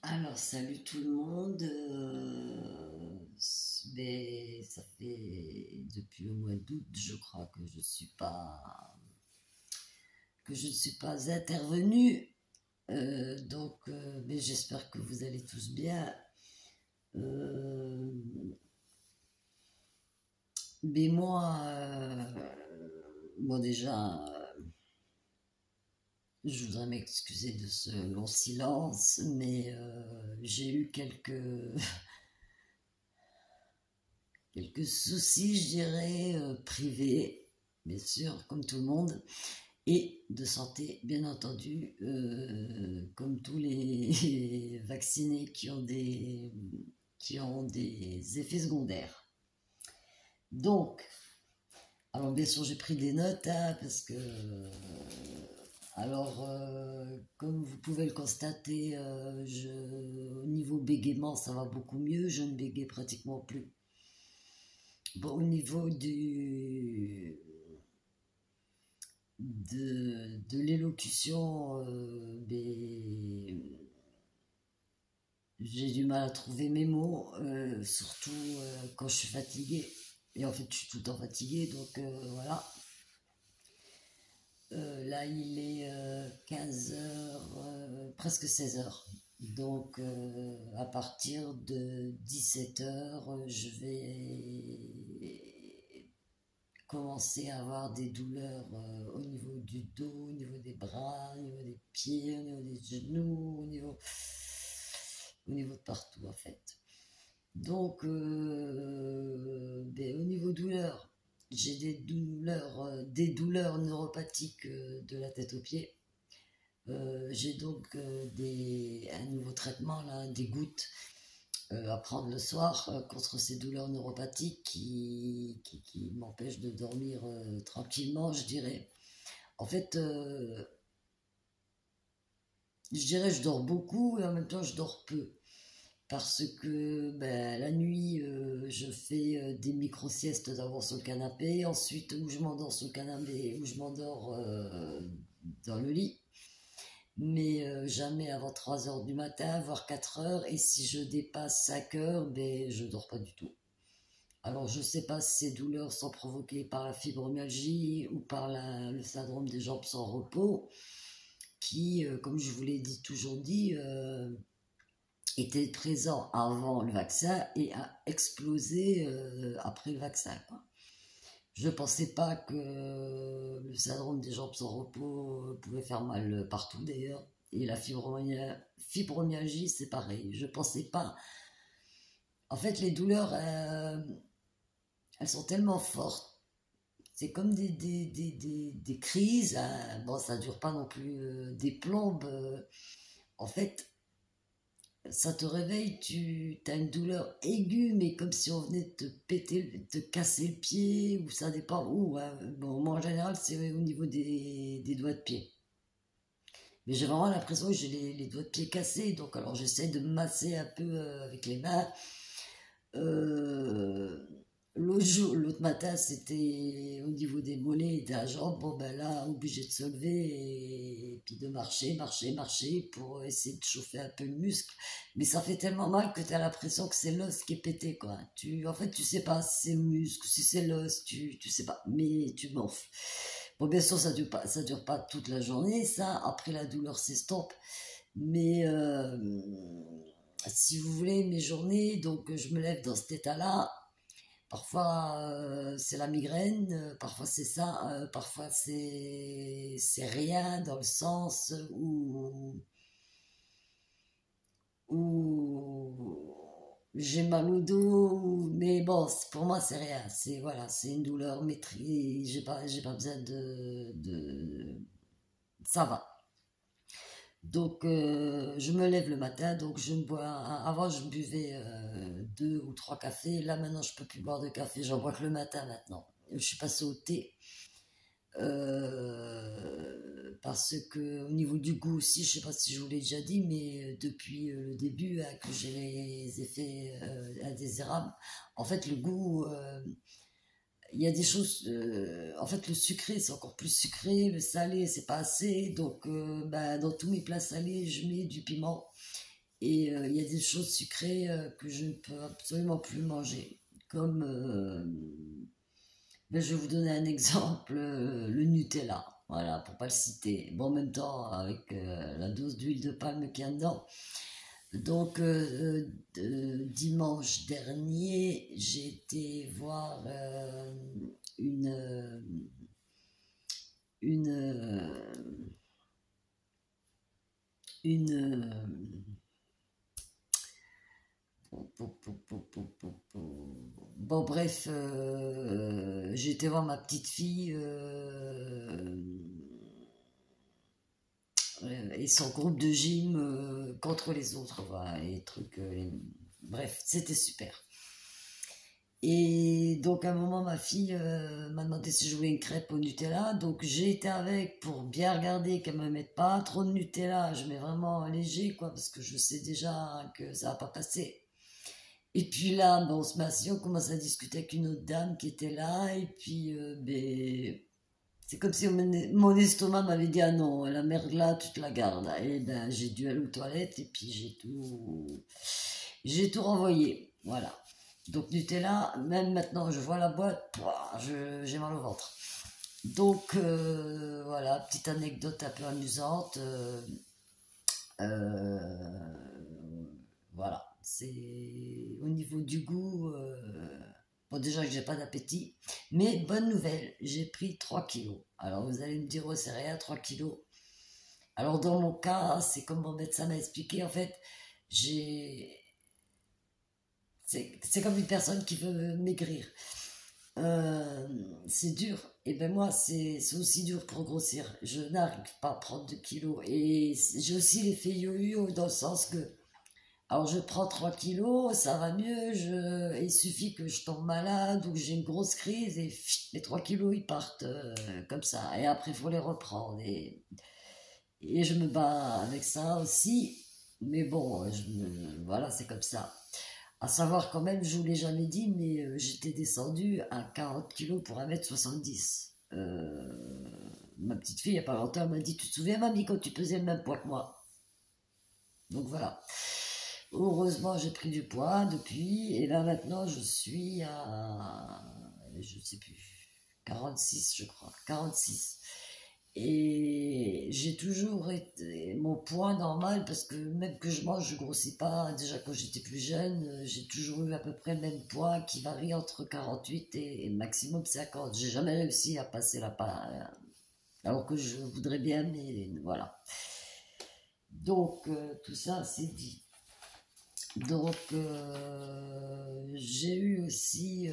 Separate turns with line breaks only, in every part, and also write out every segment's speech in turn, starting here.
Alors, salut tout le monde. Mais ça fait depuis le mois d'août, je crois que je ne suis pas intervenue. Mais j'espère que vous allez tous bien. Euh, mais moi déjà, je voudrais m'excuser de ce long silence, mais j'ai eu quelques soucis, je dirais, privés, bien sûr, comme tout le monde, et de santé, bien entendu, comme tous les vaccinés qui ont des effets secondaires. Donc, alors bien sûr, j'ai pris des notes, hein, parce que, comme vous pouvez le constater, au niveau bégaiement, ça va beaucoup mieux, je ne bégaye pratiquement plus. Bon, au niveau de l'élocution, j'ai du mal à trouver mes mots, surtout quand je suis fatiguée. Et en fait, je suis tout le temps fatiguée, donc voilà. Là, il est 15 heures, presque 16 heures. Donc, à partir de 17 heures, je vais commencer à avoir des douleurs au niveau du dos, au niveau des bras, au niveau des pieds, au niveau des genoux, au niveau de partout en fait. Donc, au niveau douleur, j'ai des douleurs neuropathiques de la tête aux pieds. J'ai donc un nouveau traitement, là, des gouttes à prendre le soir contre ces douleurs neuropathiques qui m'empêchent de dormir tranquillement, je dirais. En fait, je dirais je dors beaucoup et en même temps je dors peu. Parce que la nuit, je fais des micro-siestes d'abord sur le canapé, ensuite où je m'endors sur le canapé, où je m'endors dans le lit, mais jamais avant 3 heures du matin, voire 4 heures, et si je dépasse 5 heures, je dors pas du tout. Alors je sais pas si ces douleurs sont provoquées par la fibromyalgie ou par le syndrome des jambes sans repos, qui, comme je vous l'ai toujours dit, était présent avant le vaccin et a explosé après le vaccin, quoi. Je ne pensais pas que le syndrome des jambes sans repos pouvait faire mal partout d'ailleurs. Et la fibromyalgie, c'est pareil. Je ne pensais pas. En fait, les douleurs, elles sont tellement fortes. C'est comme des crises, hein. Bon, ça ne dure pas non plus des plombes. En fait, ça te réveille, tu as une douleur aiguë, mais comme si on venait de te casser le pied, ou ça dépend où, hein. Bon, moi en général, c'est au niveau des doigts de pied. Mais j'ai vraiment l'impression que j'ai les doigts de pied cassés, donc alors j'essaie de me masser un peu avec les mains. Euh, l'autre matin, c'était au niveau des mollets et de la jambe. Bon, ben là, obligé de se lever et puis de marcher pour essayer de chauffer un peu le muscle. Mais ça fait tellement mal que tu as l'impression que c'est l'os qui est pété, quoi. En fait, tu sais pas si c'est le muscle, si c'est l'os, tu sais pas, mais tu morfles. Bon, bien sûr, ça dure pas toute la journée, ça. Après, la douleur s'estompe. Mais si vous voulez, mes journées, donc je me lève dans cet état-là. Parfois c'est la migraine, parfois c'est ça, parfois c'est rien dans le sens où j'ai mal au dos, mais bon, pour moi c'est rien, c'est voilà, c'est une douleur maîtrise, j'ai pas besoin ça va. Donc, je me lève le matin, donc je ne bois. Avant, je buvais 2 ou 3 cafés. Là, maintenant, je peux plus boire de café. J'en bois que le matin maintenant. Je suis passée au thé parce que au niveau du goût aussi, je sais pas si je vous l'ai déjà dit, mais depuis le début hein, que j'ai les effets indésirables. En fait, le goût, il y a des choses. En fait, le sucré, c'est encore plus sucré. Le salé, c'est pas assez. Donc, dans tous mes plats salés, je mets du piment. Et il y a des choses sucrées que je ne peux absolument plus manger. Comme, ben, je vais vous donner un exemple, le Nutella. Voilà, pour pas le citer. Bon, en même temps, avec la dose d'huile de palme qu'il y a dedans. Donc, dimanche dernier, j'ai été voir une, euh, une, une, bon, bref, j'ai été voir ma petite fille et son groupe de gym contre les autres, voilà, les trucs, bref, c'était super. Et donc, à un moment, ma fille m'a demandé si je voulais une crêpe au Nutella. Donc, j'ai été avec pour bien regarder qu'elle ne me mette pas trop de Nutella. Je mets vraiment léger, quoi, parce que je sais déjà que ça va pas passer. Et puis là, ben, on se met assis, on commence à discuter avec une autre dame qui était là. Et puis, ben, c'est comme si mon estomac m'avait dit, ah non, la merde là, tu te la gardes. Et ben, j'ai dû aller aux toilettes et puis j'ai tout renvoyé. Voilà. Donc Nutella, même maintenant, je vois la boîte, pouah, j'ai mal au ventre. Donc voilà, petite anecdote un peu amusante. Voilà, c'est au niveau du goût. Bon, déjà que j'ai pas d'appétit, mais bonne nouvelle, j'ai pris 3 kilos. Alors vous allez me dire, oh, c'est rien, 3 kilos. Alors dans mon cas, c'est comme mon médecin m'a expliqué, en fait, j'ai. C'est comme une personne qui veut maigrir. C'est dur. Et ben moi, c'est aussi dur pour grossir. Je n'arrive pas à prendre de kilos. Et j'ai aussi l'effet yo-yo dans le sens que, alors je prends 3 kilos, ça va mieux, il suffit que je tombe malade ou que j'ai une grosse crise et les 3 kilos ils partent comme ça. Et après il faut les reprendre. Et je me bats avec ça aussi. Mais bon, voilà, c'est comme ça. À savoir quand même, je vous l'ai jamais dit, mais j'étais descendue à 40 kilos pour 1,70 m. Ma petite fille, il n'y a pas longtemps, elle m'a dit, tu te souviens, mamie, quand tu pesais le même poids que moi? Donc voilà. Heureusement, j'ai pris du poids depuis, et là maintenant, je suis à, je sais plus, 46, je crois, 46. Et j'ai toujours été mon poids normal parce que même que je mange, je grossis pas. Déjà quand j'étais plus jeune, j'ai toujours eu à peu près le même poids qui varie entre 48 et maximum 50. J'ai jamais réussi à passer la part, alors que je voudrais bien, mais voilà. Donc tout ça, c'est dit. Donc, j'ai eu aussi,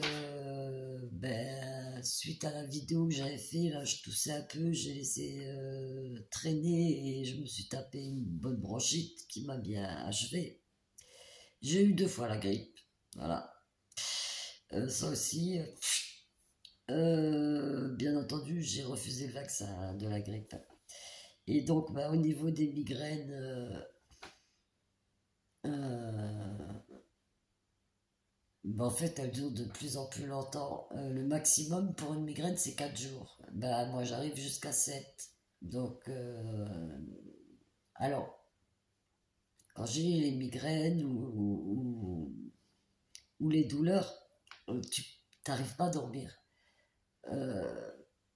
ben, suite à la vidéo que j'avais fait, là, je toussais un peu, j'ai laissé traîner et je me suis tapé une bonne bronchite qui m'a bien achevé. J'ai eu 2 fois la grippe, voilà. Ça aussi, bien entendu, j'ai refusé le vaccin de la grippe. Et donc, ben, au niveau des migraines, ben, en fait, elle dure de plus en plus longtemps. Le maximum pour une migraine, c'est 4 jours. Ben, moi, j'arrive jusqu'à 7. Donc, alors, quand j'ai les migraines ou les douleurs, tu n'arrives pas à dormir. Euh,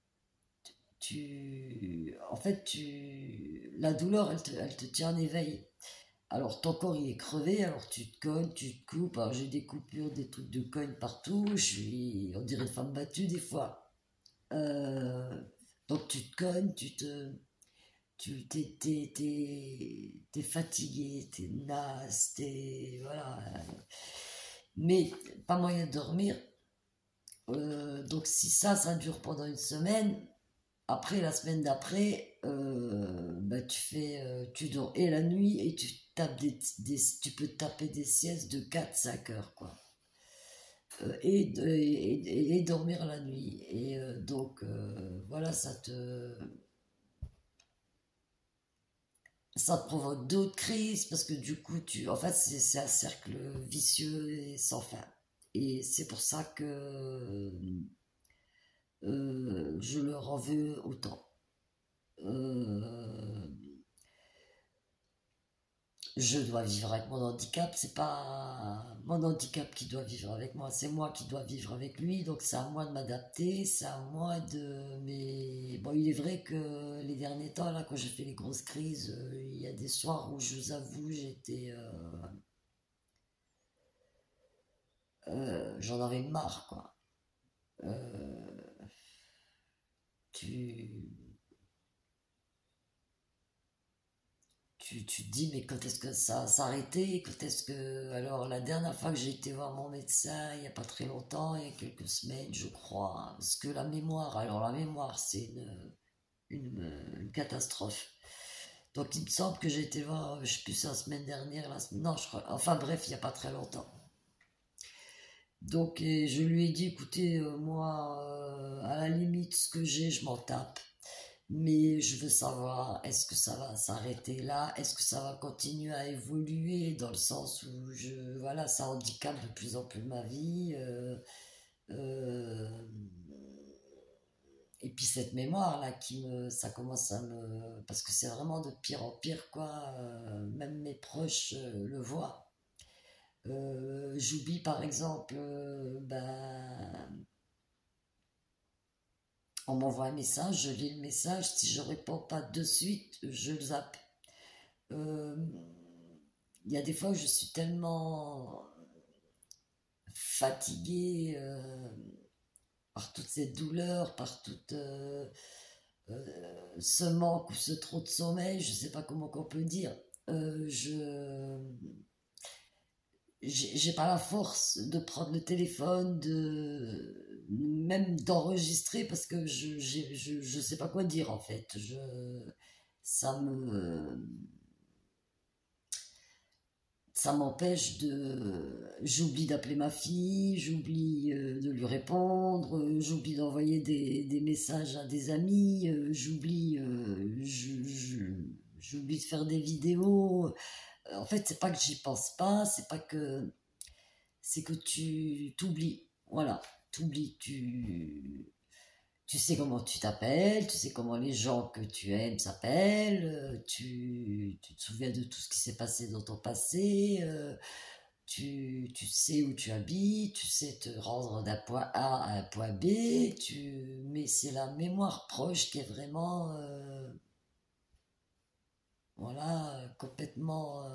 en fait, la douleur, elle te tient en éveil. Alors ton corps il est crevé, alors tu te cognes, tu te coupes. Alors j'ai des coupures, des trucs de cogne partout. On dirait une femme battue des fois. Euh, donc tu te cognes, t'es fatigué, t'es naze, voilà. Mais pas moyen de dormir. Donc si ça dure pendant une semaine, après, la semaine d'après, bah, tu dors et la nuit et tu tapes tu peux taper des siestes de 4 5 heures, quoi. Et dormir la nuit. Et donc, voilà, ça te provoque d'autres crises parce que du coup, en fait, c'est un cercle vicieux et sans fin. Et c'est pour ça que je leur en veux autant. Euh, je dois vivre avec mon handicap, c'est pas mon handicap qui doit vivre avec moi, c'est moi qui dois vivre avec lui, donc c'est à moi de m'adapter, c'est à moi de... Mais bon, il est vrai que les derniers temps, là, quand j'ai fait les grosses crises, il y a des soirs où je vous avoue, j'en avais marre, quoi. Euh, tu, tu te dis, mais quand est-ce que ça va s'arrêter? Quand est-ce que... Alors, la dernière fois que j'ai été voir mon médecin, il n'y a pas très longtemps, il y a quelques semaines, je crois, hein, parce que la mémoire, alors la mémoire, c'est une catastrophe. Donc, il me semble que j'ai été voir, je sais plus, c'est la semaine dernière, non, je crois, enfin bref, il n'y a pas très longtemps. Donc, et je lui ai dit, écoutez, moi, à la limite, ce que j'ai, je m'en tape. Mais je veux savoir, est-ce que ça va s'arrêter là? Est-ce que ça va continuer à évoluer dans le sens où voilà, ça handicape de plus en plus ma vie. Euh, et puis cette mémoire là ça commence à me, parce que c'est vraiment de pire en pire quoi. Même mes proches le voient. J'oublie par exemple, on m'envoie un message, je lis le message, si je réponds pas de suite, je le zappe. Euh, Il y a des fois où je suis tellement fatiguée par toute cette douleur, par toute ce manque ou ce trop de sommeil, je ne sais pas comment on peut dire. Je j'ai pas la force de prendre le téléphone, de même d'enregistrer parce que je sais pas quoi dire en fait. Ça me ça m'empêche de... J'oublie d'appeler ma fille, j'oublie de lui répondre, j'oublie d'envoyer des messages à des amis, j'oublie de faire des vidéos. En fait, c'est pas que j'y pense pas, c'est pas que... C'est que tu t'oublies. Voilà, t'oublies, tu sais comment tu t'appelles, tu sais comment les gens que tu aimes s'appellent, tu te souviens de tout ce qui s'est passé dans ton passé, tu sais où tu habites, tu sais te rendre d'un point A à un point B, mais c'est la mémoire proche qui est vraiment voilà, complètement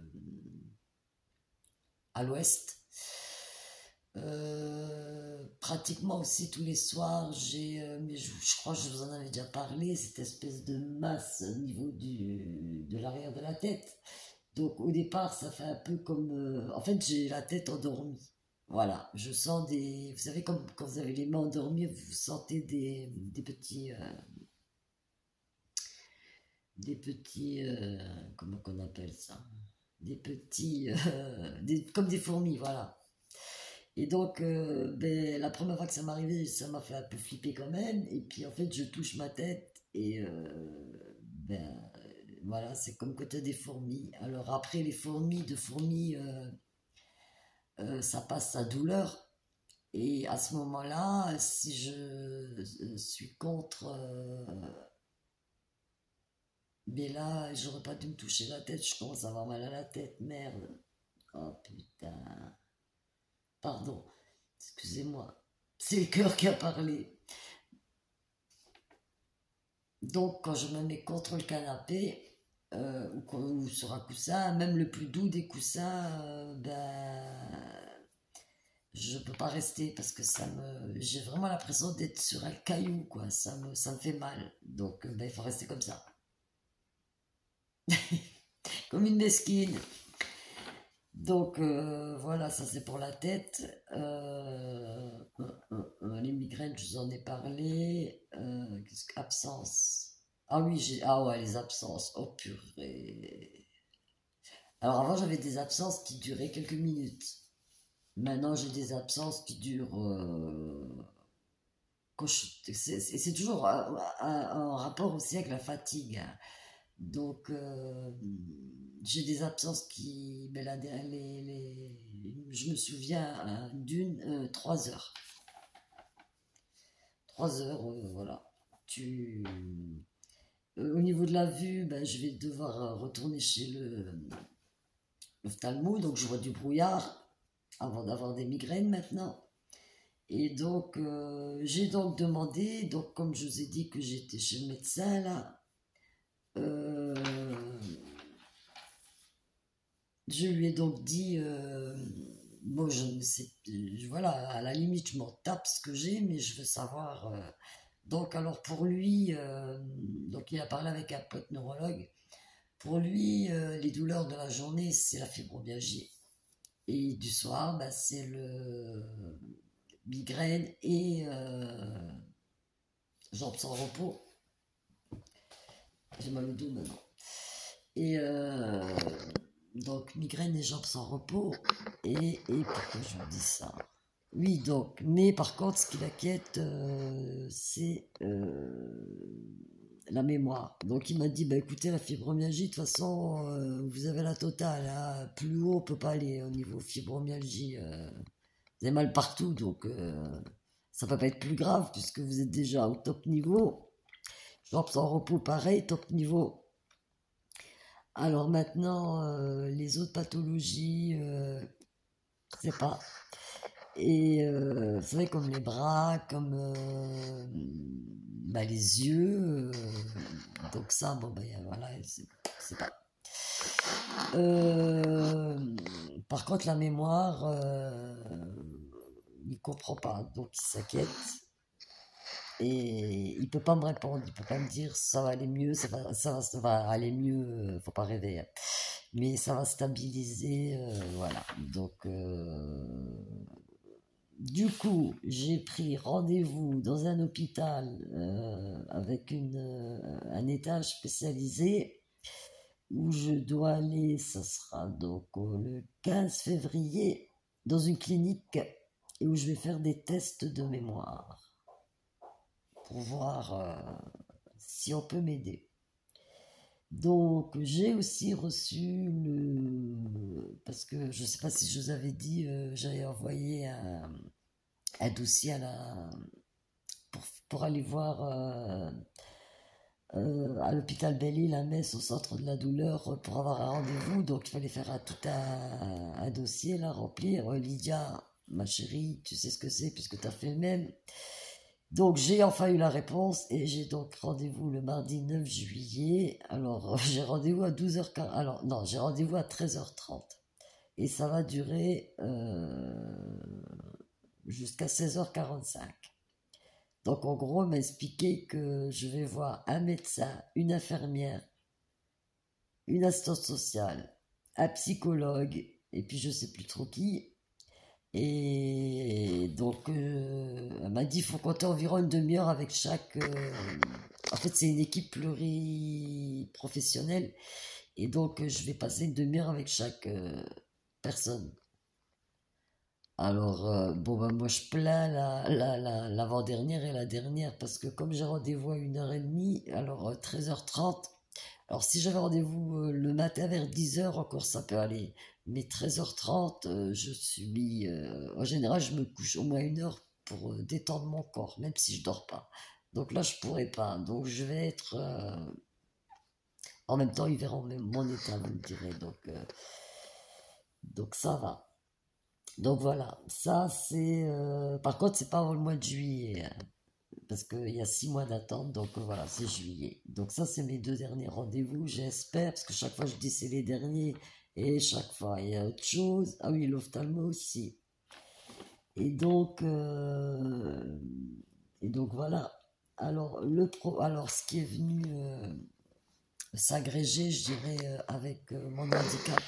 à l'ouest. Pratiquement aussi tous les soirs, mais je crois que je vous en avais déjà parlé, cette espèce de masse au niveau de l'arrière de la tête. Donc au départ, ça fait un peu comme... en fait, j'ai la tête endormie. Voilà, je sens des... Vous savez, comme quand vous avez les mains endormies, vous sentez des petits... des petits... comment qu'on appelle ça? Des petits... comme des fourmis, voilà. Et donc, la première fois que ça m'est arrivé, ça m'a fait un peu flipper quand même. Et puis, en fait, je touche ma tête et voilà, c'est comme quand tu as des fourmis. Alors après, les fourmis, ça passe à douleur. Et à ce moment-là, si je suis contre, mais là, j'aurais pas dû me toucher la tête, je commence à avoir mal à la tête, merde. Oh putain, pardon, excusez-moi, c'est le cœur qui a parlé. Donc, quand je me mets contre le canapé ou sur un coussin, même le plus doux des coussins, je peux pas rester parce que j'ai vraiment l'impression d'être sur un caillou, quoi. Ça me fait mal. Donc, il faut rester comme ça, comme une mesquine. Donc, voilà, ça c'est pour la tête. Les migraines, je vous en ai parlé. Absence. Ah oui, ah ouais, les absences. Oh purée. Alors avant, j'avais des absences qui duraient quelques minutes. Maintenant, j'ai des absences qui durent. C'est toujours un rapport aussi avec la fatigue, hein. Donc, j'ai des absences qui. Mais là, je me souviens d'une 3 heures. 3 heures, voilà. Au niveau de la vue, ben, je vais devoir retourner chez l'ophtalmo, donc je vois du brouillard avant d'avoir des migraines maintenant. Et donc, j'ai donc demandé, donc comme je vous ai dit que j'étais chez le médecin là, euh, je lui ai donc dit, bon, je ne sais, voilà, à la limite, je m'en tape ce que j'ai, mais je veux savoir. Donc, alors pour lui, donc il a parlé avec un pote neurologue. Pour lui, les douleurs de la journée, c'est la fibromyalgie. Et du soir, bah, c'est le migraine et jambes sans repos. J'ai mal au dos maintenant. Et donc, migraine et jambes sans repos. Et pourquoi je vous dis ça? Oui, donc, mais par contre, ce qui l'inquiète, c'est la mémoire. Donc, il m'a dit, bah écoutez, la fibromyalgie, de toute façon, vous avez la totale, hein. Plus haut, on peut pas aller au niveau fibromyalgie. Vous avez mal partout, donc ça peut pas être plus grave, puisque vous êtes déjà au top niveau. Jambes sans repos, pareil, top niveau. Alors maintenant, les autres pathologies, je sais pas. Et c'est vrai comme les bras, comme bah, les yeux. Donc ça, bon ben voilà, c'est pas. Euh, Par contre, la mémoire, il comprend pas, donc il s'inquiète. Et il peut pas me répondre, il peut pas me dire ça va aller mieux, ça va aller mieux, faut pas rêver, hein. Mais ça va stabiliser, voilà. Donc, du coup, j'ai pris rendez-vous dans un hôpital avec un étage spécialisé où je dois aller, ça sera donc le 15 février, dans une clinique et où je vais faire des tests de mémoire pour voir si on peut m'aider. Donc, j'ai aussi reçu parce que je ne sais pas si je vous avais dit, j'avais envoyé un dossier pour aller voir à l'hôpital Belle-Île à Metz, au centre de la douleur, pour avoir un rendez-vous. Donc, il fallait faire tout un dossier, là, remplir. Lydia, ma chérie, tu sais ce que c'est puisque tu as fait le même. Donc j'ai enfin eu la réponse et j'ai donc rendez-vous le mardi 9 juillet. Alors j'ai rendez-vous à 12h40. Alors non, j'ai rendez-vous à 13h30. Et ça va durer jusqu'à 16h45. Donc en gros, on m'a expliqué que je vais voir un médecin, une infirmière, une assistante sociale, un psychologue, et puis je sais plus trop qui. Et donc, elle m'a dit qu'il faut compter environ une demi-heure avec chaque. En fait, c'est une équipe pluriprofessionnelle. Et donc, je vais passer une demi-heure avec chaque personne. Alors, bon, ben, moi, je plains l'avant-dernière et la dernière parce que comme j'ai rendez-vous à 1h30, alors 13h30. Alors, si j'avais rendez-vous le matin vers 10h, encore ça peut aller. Mais 13h30, je suis. En général, je me couche au moins 1 heure pour détendre mon corps, même si je dors pas. Donc là, je pourrais pas. Donc, je vais être. En même temps, ils verront même mon état, vous me direz. Donc ça va. Donc voilà. Ça, c'est. Par contre, c'est pas avant le mois de juillet, hein, parce qu'il y a 6 mois d'attente, donc voilà, c'est juillet. Donc ça, c'est mes 2 derniers rendez-vous, j'espère, parce que chaque fois je dis c'est les derniers, et chaque fois il y a autre chose. Ah oui, l'ophtalmo aussi. Et donc, euh, et donc voilà. Alors, alors ce qui est venu s'agréger, je dirais, avec mon handicap,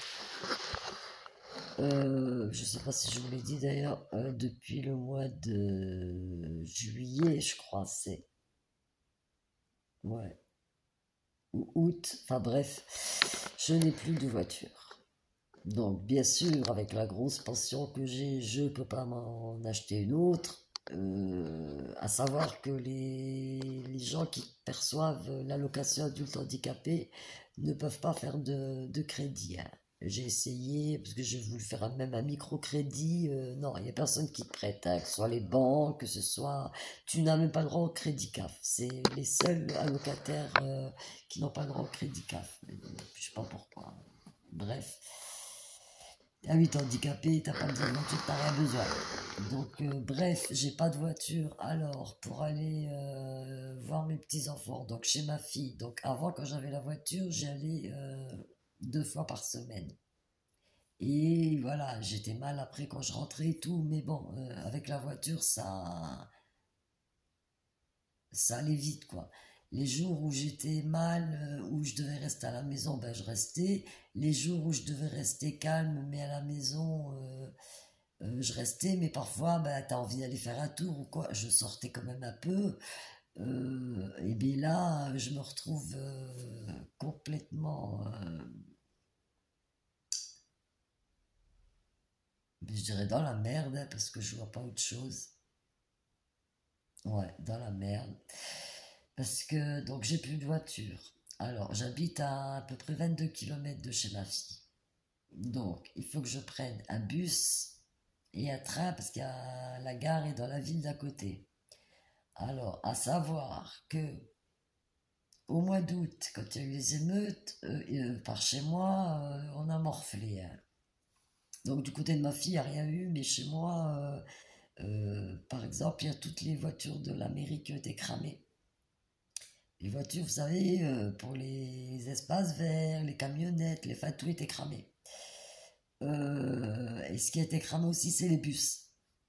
je ne sais pas si je vous l'ai dit d'ailleurs, depuis le mois de juillet, je crois, c'est. Ouais. Ou août, enfin bref, je n'ai plus de voiture. Donc bien sûr, avec la grosse pension que j'ai, je ne peux pas m'en acheter une autre. À savoir que les gens qui perçoivent l'allocation adulte handicapé ne peuvent pas faire de crédit, hein. J'ai essayé, parce que j'ai voulu faire même un microcrédit. Non, il n'y a personne qui te prête, hein, que ce soit les banques, que ce soit. Tu n'as même pas le droit au crédit CAF. C'est les seuls allocataires qui n'ont pas le droit au crédit CAF. Je ne sais pas pourquoi. Bref. Ah oui, t'es handicapé, t'as pas besoin de voiture, t'as rien besoin. Donc, bref, j'ai pas de voiture. Alors, pour aller voir mes petits-enfants, donc chez ma fille. Donc, avant, quand j'avais la voiture, j'y allais 2 fois par semaine. Et voilà, j'étais mal après quand je rentrais et tout. Mais bon, avec la voiture, ça allait vite, quoi. Les jours où j'étais mal, où je devais rester à la maison, ben je restais. Les jours où je devais rester calme, mais à la maison, je restais. Mais parfois, ben, t'as envie d'aller faire un tour ou quoi. Je sortais quand même un peu. Et bien là, je me retrouve complètement, je dirais dans la merde, hein, parce que je vois pas autre chose. Ouais, dans la merde. Parce que, donc, j'ai plus de voiture. Alors, j'habite à peu près 22 kilomètres de chez ma fille. Donc, il faut que je prenne un bus et un train parce qu'il y a la gare est dans la ville d'à côté. Alors, à savoir que au mois d'août, quand il y a eu les émeutes, par chez moi, on a morflé, hein. Donc, du côté de ma fille, il n'y a rien eu, mais chez moi, par exemple, il y a toutes les voitures de la mairie qui ont été cramées. Les voitures, vous savez, pour les espaces verts, les camionnettes, les tout était cramé. Et ce qui a été cramé aussi, c'est les bus.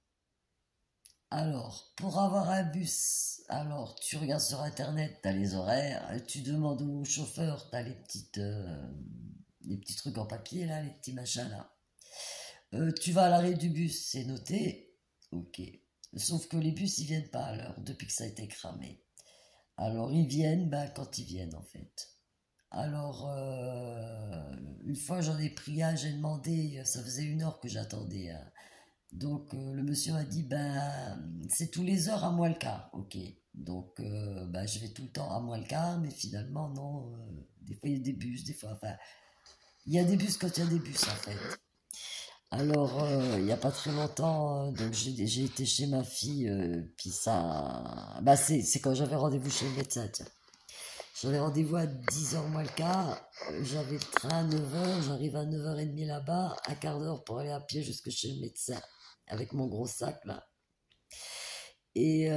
Alors, pour avoir un bus, alors tu regardes sur internet, t'as les horaires, tu demandes au chauffeur, t'as les petits trucs en papier là, les petits machins là. Tu vas à l'arrêt du bus, c'est noté, ok. Sauf que les bus ils viennent pas à l'heure depuis que ça a été cramé. Alors ils viennent, ben quand ils viennent en fait. Alors, une fois j'en ai pris un, j'ai demandé, ça faisait 1 heure que j'attendais, hein. Donc le monsieur m'a dit, ben c'est tous les heures à moins le quart, ok. Donc ben, je vais tout le temps à moins le quart, mais finalement non, des fois il y a des bus, des fois, enfin, il y a des bus quand il y a des bus en fait. Alors il n'y a pas très longtemps, donc j'ai été chez ma fille, puis ça, bah c'est quand j'avais rendez-vous chez le médecin, tiens. J'avais rendez-vous à 10 heures moins le quart, j'avais le train à 9 heures, j'arrive à 9h30 là-bas, un quart d'heure pour aller à pied jusque chez le médecin, avec mon gros sac là. Et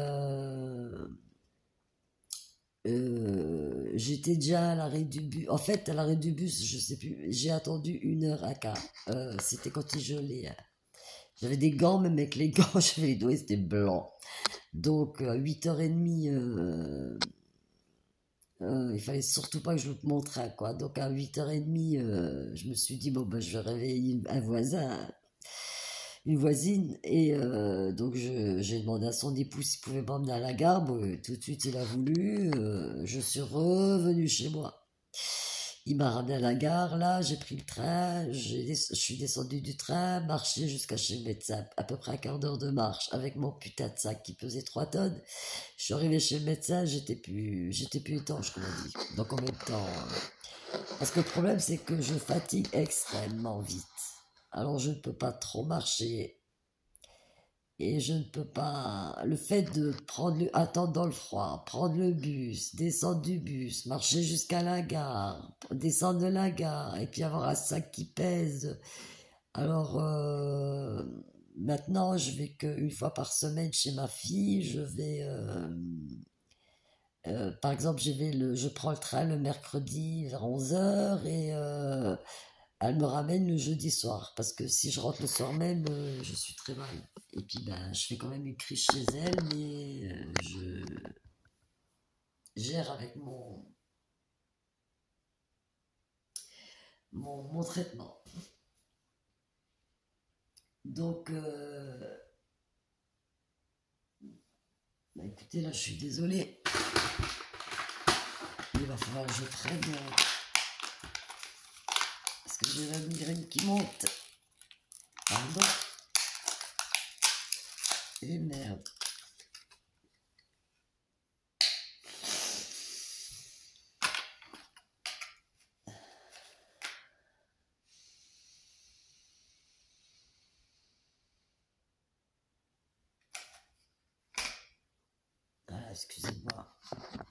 j'étais déjà à l'arrêt du bus. En fait, à l'arrêt du bus, je sais plus, j'ai attendu 1 heure à quart. C'était quand il gelait, hein. J'avais des gants, même avec les gants, j'avais les doigts, c'était blanc. Donc, à 8h30, il fallait surtout pas que je loupe mon train, quoi. Donc à 8h30, je me suis dit, bon, ben, je vais réveiller un voisin, une voisine, et donc j'ai demandé à son époux s'il pouvait m'emmener à la gare. Bon, tout de suite, il a voulu. Je suis revenu chez moi. Il m'a ramené à la gare, là, j'ai pris le train, je suis descendu du train, marché jusqu'à chez le médecin, à peu près un quart d'heure de marche, avec mon putain de sac qui pesait 3 tonnes. Je suis arrivé chez le médecin, j'étais plus étanche, comme on dit. Donc en même temps, parce que le problème, c'est que je fatigue extrêmement vite. Alors je ne peux pas trop marcher. Et je ne peux pas. Le fait de attendre dans le froid, prendre le bus, descendre du bus, marcher jusqu'à la gare, descendre de la gare, et puis avoir un sac qui pèse. Alors, maintenant, je vais qu'une fois par semaine chez ma fille. Je vais. Par exemple, je prends le train le mercredi vers 11 heures et elle me ramène le jeudi soir. Parce que si je rentre le soir même, je suis très mal. Et puis, ben, je fais quand même une crise chez elle, mais je gère avec mon traitement. Donc, bah, écoutez, là, je suis désolée. Il va falloir que je prenne. Parce que j'ai la migraine qui monte. Pardon. Et merde. Ah, excusez-moi.